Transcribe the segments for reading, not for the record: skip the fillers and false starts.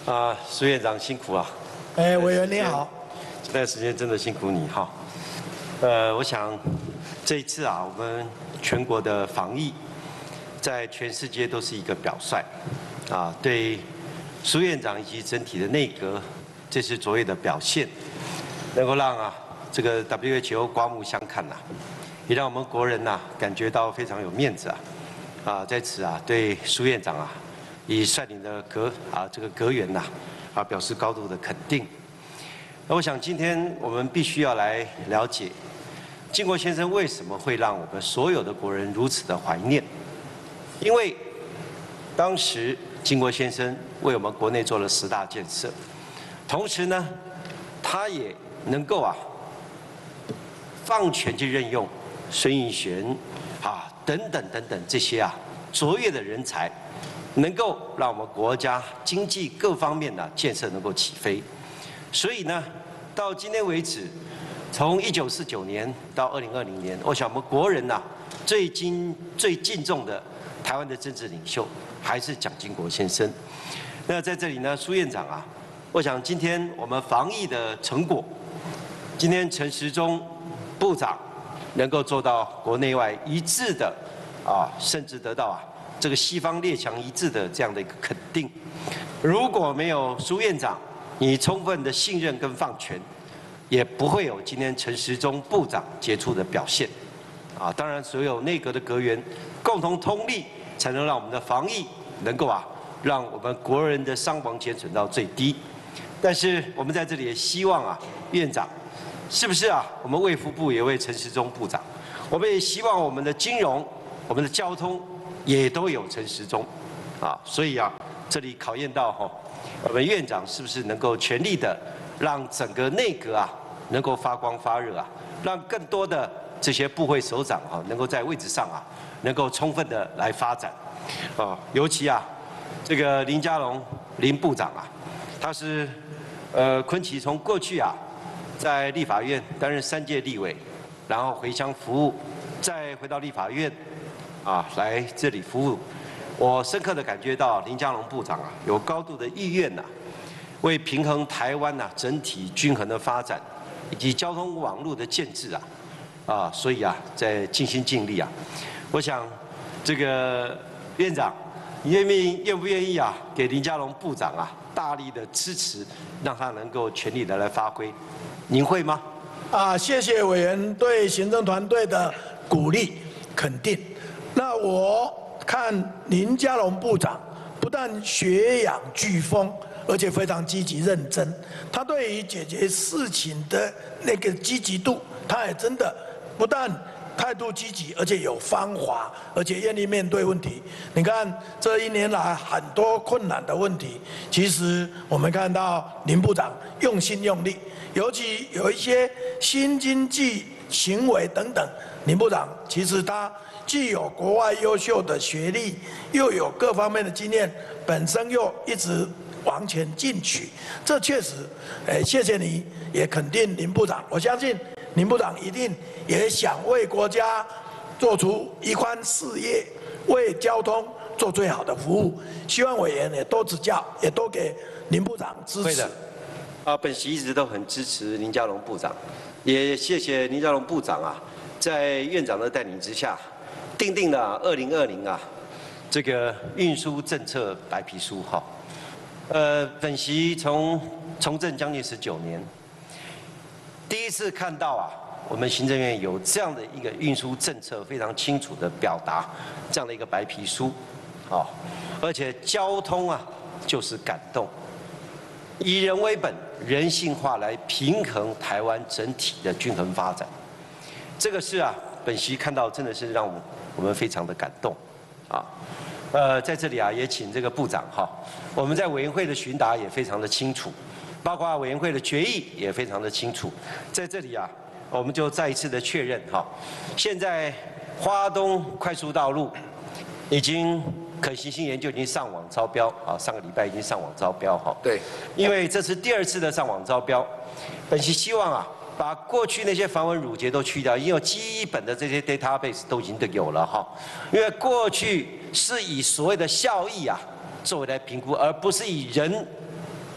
苏院长辛苦啊！ 委员你好， 这段时间真的辛苦你哈。我想这一次啊，我们全国的防疫，在全世界都是一个表率啊，对苏院长以及整体的内阁，这次卓越的表现，能够让这个 WHO 刮目相看呐，也让我们国人感觉到非常有面子在此对苏院长以率领的这个阁员表示高度的肯定。那我想今天我们必须要来了解，经国先生为什么会让我们所有的国人如此的怀念？因为当时经国先生为我们国内做了10大建设，同时呢，他也能够放权去任用孙运璇等等这些卓越的人才。能够让我们国家经济各方面的建设能够起飞，所以呢，到今天为止，从1949年到2020年，我想我们国人最敬重的台湾的政治领袖还是蒋经国先生。那在这里呢，苏院长我想今天我们防疫的成果，今天陈时中部长能够做到国内外一致的甚至得到这个西方列强一致的这样的一个肯定。如果没有苏院长你充分的信任跟放权，也不会有今天陈时中部长杰出的表现。当然所有内阁的阁员共同通力，才能让我们的防疫能够让我们国人的伤亡减损到最低。但是我们在这里也希望院长，是不是我们卫福部也为陈时中部长，我们也希望我们的金融、我们的交通也都有陈时中，所以这里考验到我们院长是不是能够全力的让整个内阁能够发光发热让更多的这些部会首长能够在位置上能够充分的来发展，尤其这个林佳龙林部长他是昆萁从过去在立法院担任3届立委，然后回乡服务，再回到立法院。来这里服务，我深刻的感觉到林佳龙部长有高度的意愿为平衡台湾整体均衡的发展，以及交通网络的建制所以在尽心尽力我想这个院长，你愿不愿意给林佳龙部长大力的支持，让他能够全力的来发挥？您会吗？ 谢谢委员对行政团队的鼓励肯定。那我看林佳龙部长不但学养俱丰，而且非常积极认真。他对于解决事情的那个积极度，他也真的不但态度积极，而且有方法，而且愿意面对问题。你看这1年来很多困难的问题，其实我们看到林部长用心用力，尤其有一些新经济行为等等，林部长其实他既有国外优秀的学历，又有各方面的经验，本身又一直往前进取，这确实，谢谢你，也肯定林部长。我相信林部长一定也想为国家做出一番事业，为交通做最好的服务。希望委员也多指教，也多给林部长支持。 会的，本席一直都很支持林佳龙部长，也谢谢林佳龙部长在院长的带领之下，订定了2020这个运输政策白皮书本席从政将近19年，第一次看到我们行政院有这样的一个运输政策非常清楚的表达这样的一个白皮书，而且交通就是感动，以人为本，人性化来平衡台湾整体的均衡发展，这个是本席看到真的是让我们非常的感动在这里也请这个部长我们在委员会的询答也非常的清楚，包括委员会的决议也非常的清楚，在这里我们就再一次的确认现在花东快速道路已经可行性研究已经上网招标上个礼拜已经上网招标对， 因为这是第2次的上网招标，本席希望把过去那些繁文缛节都去掉，因为基本的这些 database 都已经有了因为过去是以所谓的效益作为来评估，而不是以人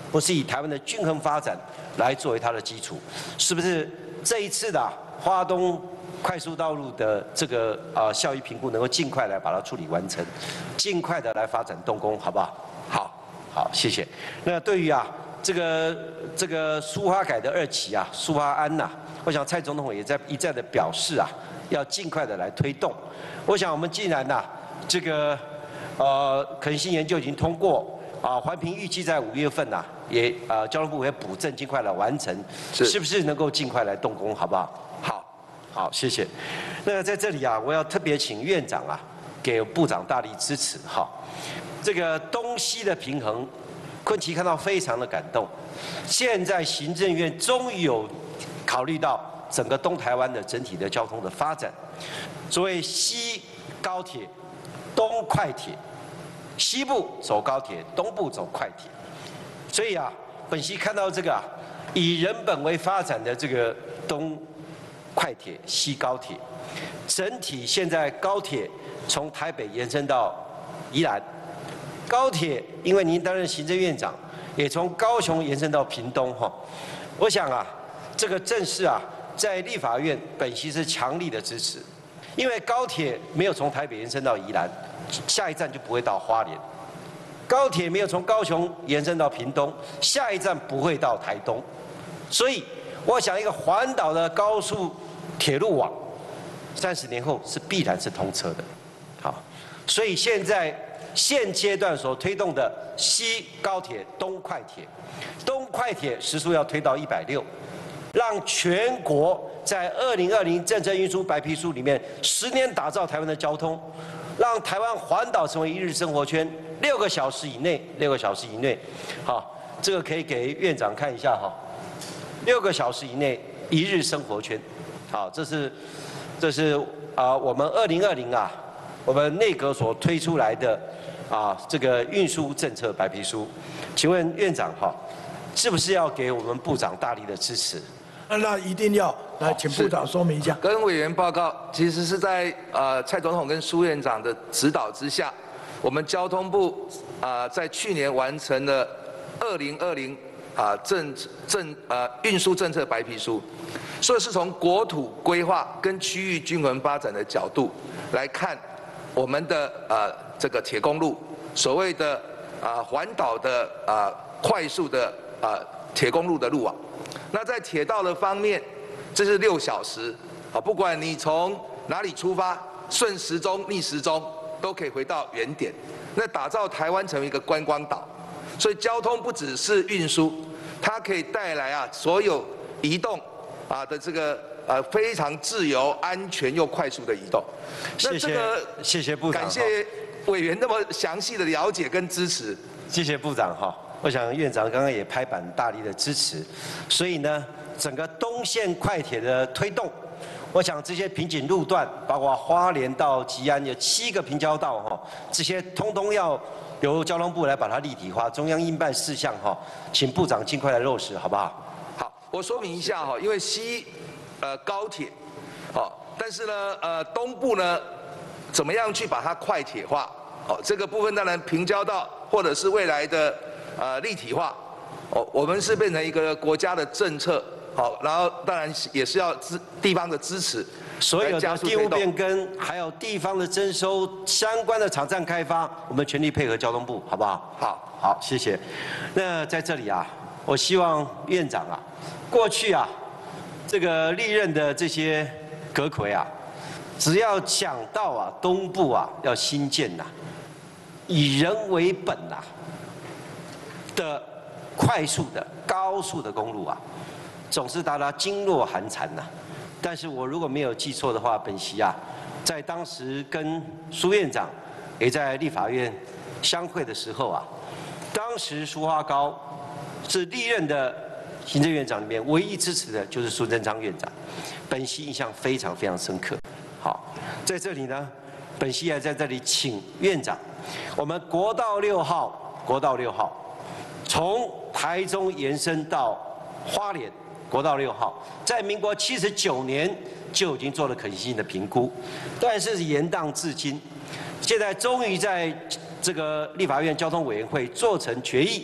不是以台湾的均衡发展来作为它的基础，是不是这一次的花东快速道路的这个效益评估能够尽快来把它处理完成，尽快的来发展动工，好不好？好，谢谢。那对于这个苏花改的2期苏花安我想蔡总统也在一再的表示要尽快的来推动。我想我们既然这个可行性研究已经通过环评预计在5月份也交通部会补正尽快来完成，是不是能够尽快来动工，好不好？好，谢谢。那在这里我要特别请院长给部长大力支持这个东西的平衡，昆萁看到非常的感动。现在行政院终于有考虑到整个东台湾的整体的交通的发展，所谓西高铁、东快铁，西部走高铁，东部走快铁。所以本席看到这个以人本为发展的这个东快铁、西高铁，整体现在高铁从台北延伸到宜兰。高铁，因为您担任行政院长，也从高雄延伸到屏东我想这个正是在立法院本席是强力的支持，因为高铁没有从台北延伸到宜兰，下一站就不会到花莲；高铁没有从高雄延伸到屏东，下一站不会到台东。所以，我想一个环岛的高速铁路网，30年后是必然是通车的。所以现阶段所推动的西高铁、东快铁，东快铁时速要推到160，让全国在2020政策运输白皮书里面10年打造台湾的交通，让台湾环岛成为一日生活圈，6个小时以内，6个小时以内，这个可以给院长看一下6个小时以内一日生活圈，这是我们2020我们内阁所推出来的这个运输政策白皮书，请问院长是不是要给我们部长大力的支持？ 那一定要来，请部长说明一下。 跟委员报告，其实是在蔡总统跟苏院长的指导之下，我们交通部在去年完成了2020运输政策白皮书，所以是从国土规划跟区域均衡发展的角度来看我们的这个铁公路，所谓的环岛的快速的铁公路的路网。那在铁道的方面，这是6小时不管你从哪里出发，顺时钟、逆时钟都可以回到原点。那打造台湾成为一个观光岛，所以交通不只是运输，它可以带来所有移动的这个非常自由、安全又快速的移动。 谢谢部长， 感谢委员那么详细的了解跟支持。 谢谢部长我想院长刚刚也拍板大力的支持，所以呢，整个东线快铁的推动，我想这些瓶颈路段，包括花莲到吉安有7个平交道这些通通要由交通部来把它立体化，中央应办事项请部长尽快来落实，好不好？ 好，我说明一下因为西高铁但是呢东部呢怎么样去把它快铁化？这个部分当然平交道或者是未来的立体化，我们是变成一个国家的政策，然后当然也是要地方的支持， 所有的地务变更，还有地方的征收相关的场站开发，我们全力配合交通部，好不好？好，谢谢。那在这里我希望院长过去这个历任的这些阁揆只要讲到东部要新建以人为本的快速的高速的公路总是达到噤若寒蝉但是我如果没有记错的话，本席在当时跟苏院长也在立法院相会的时候当时苏花高是历任的行政院长里面唯一支持的就是苏贞昌院长，本席印象非常非常深刻。好，在这里呢，本席也在这里请院长，我们国道6号，从台中延伸到花莲，国道6号，在民国79年就已经做了可行性的评估，但是延宕至今，现在终于在这个立法院交通委员会做成决议，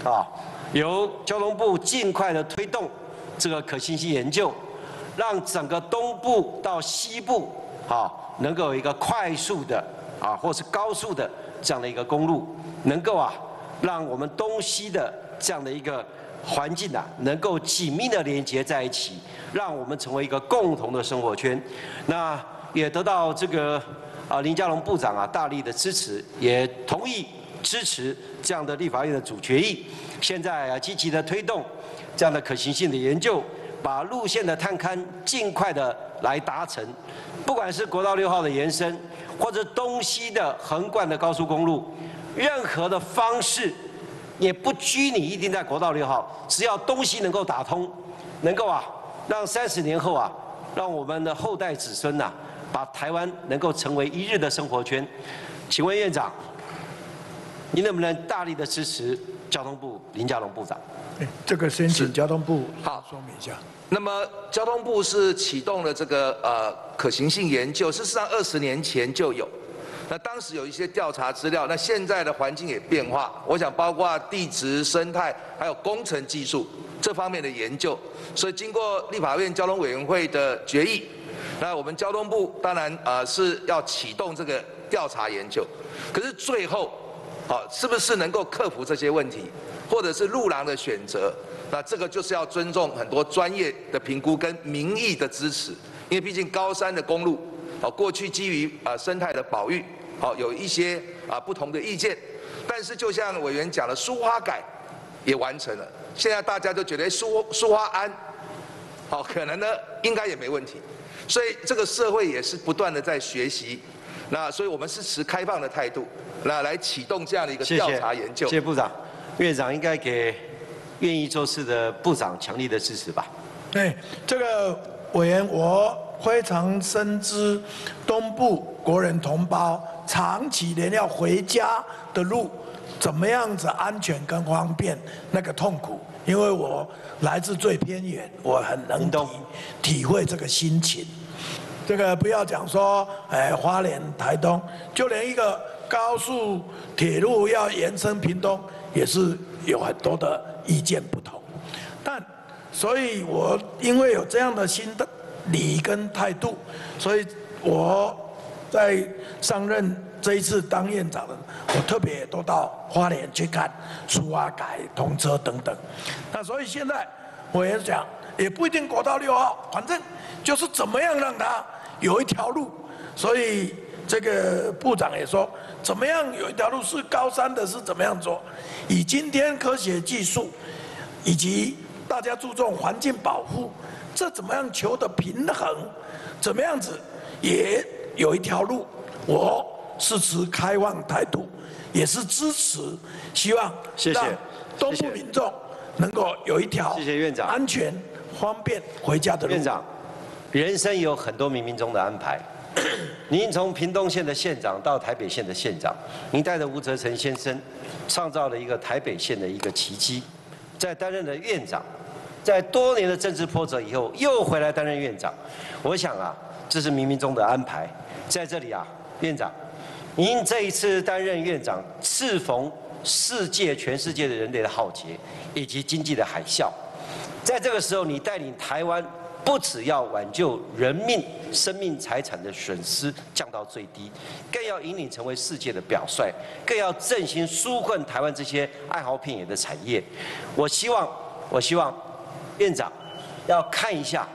由交通部尽快的推动这个可行性研究，让整个东部到西部能够有一个快速的或是高速的这样的一个公路，能够让我们东西的这样的一个环境能够紧密的连接在一起，让我们成为一个共同的生活圈。那也得到这个林佳龙部长大力的支持，也同意支持这样的立法院的主决议。现在积极的推动这样的可行性的研究，把路线的探勘尽快的来达成。不管是国道6号的延伸，或者东西的横贯的高速公路，任何的方式也不拘泥一定在国道6号，只要东西能够打通，能够让30年后让我们的后代子孙把台湾能够成为一日的生活圈。请问院长，您能不能大力的支持交通部林佳龙部长？ 这个先请交通部好说明一下。 那么交通部是启动了这个可行性研究，事实上20年前就有。那当时有一些调查资料，那现在的环境也变化，我想包括地质、生态还有工程技术这方面的研究，所以经过立法院交通委员会的决议，那我们交通部当然是要启动这个调查研究，可是最后是不是能够克服这些问题，或者是路廊的选择，那这个就是要尊重很多专业的评估跟民意的支持，因为毕竟高山的公路过去基于生态的保育有一些不同的意见，但是就像委员讲的，疏花改也完成了，现在大家都觉得疏花安可能呢应该也没问题，所以这个社会也是不断的在学习，那所以我们是持开放的态度，那来启动这样的一个调查研究。 谢谢部长，院长应该给愿意做事的部长强力的支持吧？ 对，这个委员我非常深知东部国人同胞长期连要回家的路怎么样子安全跟方便那个痛苦，因为我来自最偏远，我很能体会这个心情。这个不要讲说，花莲、台东，就连一个高速铁路要延伸屏东，也是有很多的意见不同。但，所以我因为有这样的新的理跟态度，所以我在上任这一次当院长的，我特别都到花莲去看疏花改、通车等等。那所以现在我也讲，也不一定国道6号，反正就是怎么样让它有一条路。所以这个部长也说，怎么样有一条路是高山的，是怎么样做？以今天科学技术以及大家注重环境保护，这怎么样求得平衡？怎么样子也有一条路？我是持开放态度，也是支持，希望让东部民众能够有一条安全、方便回家的路。 院长，人生有很多冥冥中的安排。您从屏东县的县长到台北县的县长，您带着吴泽成先生，创造了一个台北县的一个奇迹。在担任了院长，在多年的政治波折以后，又回来担任院长。我想这是冥冥中的安排。在这里院长，您这一次担任院长，适逢全世界的人类的浩劫以及经济的海啸，在这个时候，你带领台湾，不只要挽救人命、生命财产的损失降到最低，更要引领成为世界的表率，更要振兴纾困台湾这些哀嚎遍野的产业。我希望院长要看一下，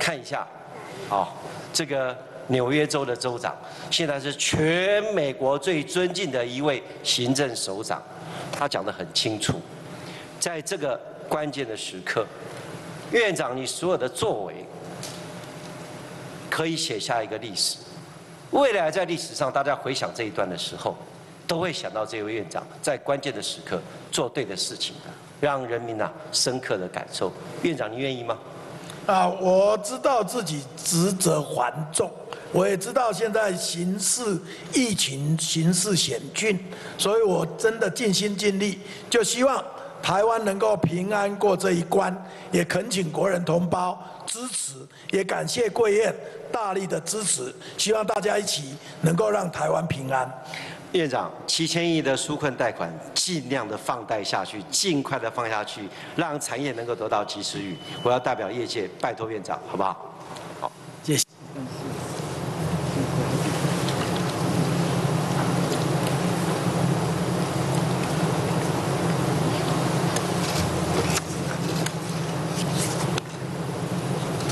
这个纽约州的州长，现在是全美国最尊敬的一位行政首长，他讲得很清楚，在这个关键的时刻，院长你所有的作为可以写下一个历史，未来在历史上大家回想这一段的时候，都会想到这位院长在关键的时刻做对的事情，让人民深刻的感受。院长，你愿意吗？ 我知道自己职责繁重，我也知道现在疫情形势险峻，所以我真的尽心尽力，就希望台湾能够平安过这一关，也恳请国人同胞支持，也感谢贵院大力的支持，希望大家一起能够让台湾平安。 院长，7000亿的纾困贷款，尽量的放贷下去，尽快的放下去，让产业能够得到及时雨。我要代表业界拜托院长，好不好？